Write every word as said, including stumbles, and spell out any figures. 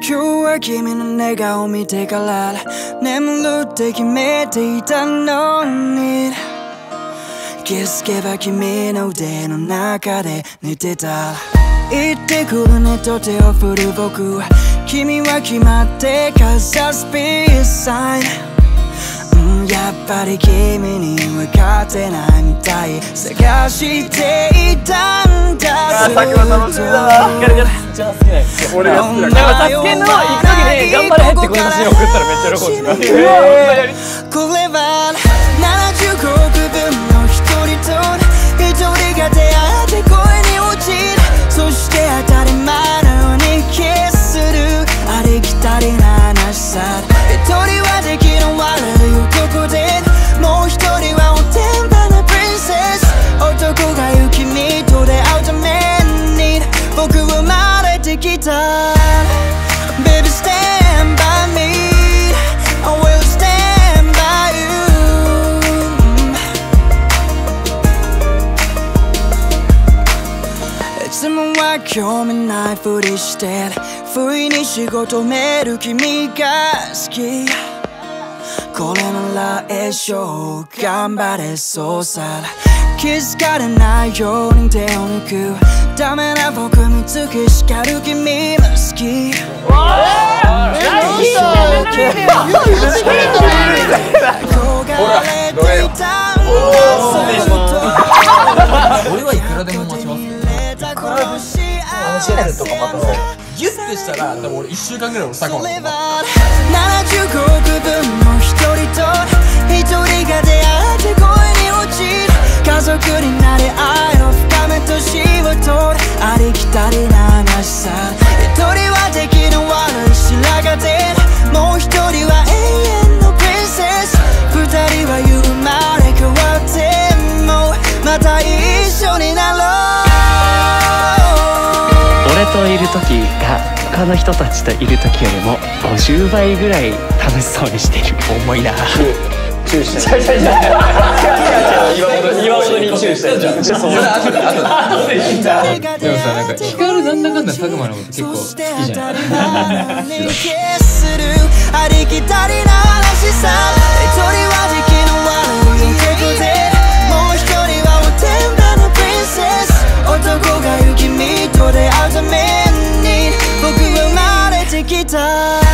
今日は君の寝顔見てから眠るって決めていたのに、気づけば君の腕の中で寝てた。行ってくるねと手を振る僕、君は決まってかざすピースサイン、うん、やっぱり君に分かってないみたい。探していたんだ。 あ、さっきも楽しみだな。めっちゃ好きなんですよ。俺が好きだから。サスケの行く時に頑張れってこの写真送ったらめっちゃ喜んでた。 これはななじゅうごおくぶんの一人と一人が出会って恋に落ちる。そして当たり前のようにキスする。ありきたりな話さ。一人は出来の悪い男で、もう一人はおてんばなプリンセス。男が雪見と出会うために僕は生まれてきた。 Baby stand by me, I will stand by you。 いつもは興味ないふりして不意に仕事める君が好き。これなら一生頑張れそうさ。気づかれないように手を抜くダメな僕見つけ叱る君も好き。 俺はいくらでも待ちますよ。 チャンネルとかまたギュッてしたら多分俺いっしゅうかんぐらい俺坂本ななじゅうごおくぶんの一人と一人が出会って恋に落ちる。家族になり愛を深め年を取る。ありきたりな話さ。一人は出来の悪い白髪で、もう一人は永遠のプリンセス。二人は言う生まれ変わってもまた一緒になろう。 俺といる時が他の人たちといる時よりもごじゅうばいぐらい楽しそうにしてる。重いな。 チューしたい。岩本にチューしたい。でもさ、 なんかヒカルなんだかんだ佐久間のこと結構好きじゃん。 ありきたりな話さ。一人は時期の悪い男で、もう一人はおてんばなプリンセス。男が雪見と出会うために僕は生まれてきた。